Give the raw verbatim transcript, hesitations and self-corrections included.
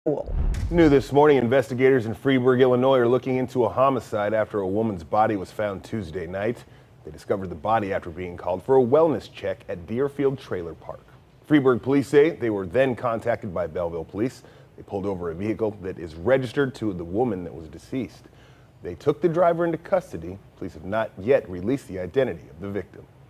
New this morning, investigators in Freeburg, Illinois are looking into a homicide after a woman's body was found Tuesday night. They discovered the body after being called for a wellness check at Deerfield Trailer Park. Freeburg police say they were then contacted by Belleville police. They pulled over a vehicle that is registered to the woman that was deceased. They took the driver into custody. Police have not yet released the identity of the victim.